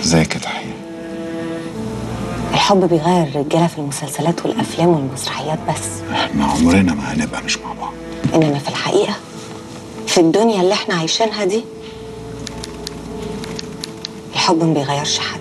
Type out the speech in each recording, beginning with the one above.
ازيك يا تحية؟ الحب بيغير الرجاله في المسلسلات والافلام والمسرحيات بس. احنا عمرنا ما هنبقى مش مع بعض. انما في الحقيقه في الدنيا اللي احنا عايشينها دي الحب ما بيغيرش حد.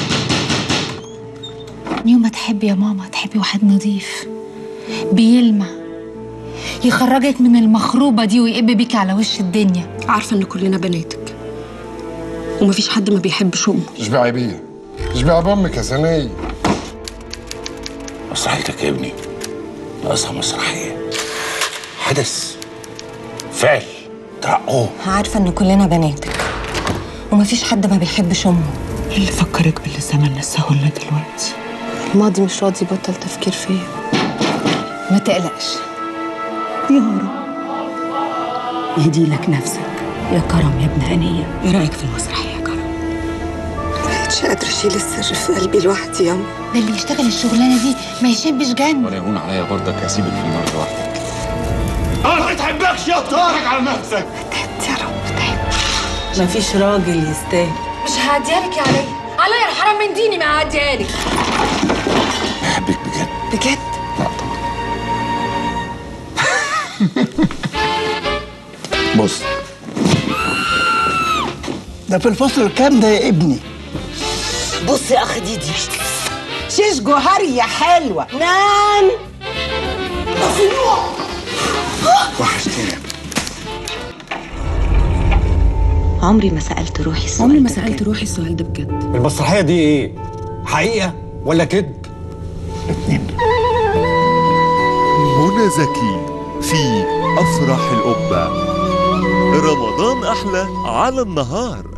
يوم ما تحبي يا ماما تحبي واحد نظيف بيلمع يخرجك من المخروبه دي ويقب بيكي على وش الدنيا. عارفه ان كلنا بناتك ومفيش حد ما بيحبش امه. اشبعي بيها، اشبعي بامك يا ثانيه. مسرحيتك يا ابني ناقصها مسرحيه، حدث فعل ترقوه. عارفه ان كلنا بناتك ومفيش حد ما بيحبش امه. ايه اللي فكرك باللي زمان نساه لنا دلوقتي؟ الماضي مش راضي يبطل تفكير فيا. ما تقلقش يا رب يهدي لك نفسك يا كرم يا ابن هنيه. ايه رايك في المسرحيه يا كرم؟ مش قادره اشيل السر في قلبي لوحدي ياما. ده اللي يشتغل الشغلانه دي ما يشبش جن. ولا يهون عليا برضك اسيبك في النار لوحدك. ما بتحبكش يا طارق على نفسك. تعبت يا رب تعبت. مفيش راجل يستاهل. مش هعديها لك يا عليا الحرام من ديني ما هعديها لك. بحبك بجد. بجد؟ لا طبعا. بص، ده في الفصل الكام ده يا ابني؟ بص يا اخ ديدي، شيش جوهري يا حلوه. نام. وحشتني. عمري ما سالت روحي السؤال روحي السؤال ده بجد. المسرحية دي ايه؟ حقيقة ولا كذب؟ منى زكي في أفراح القبة. رمضان أحلى على النهار.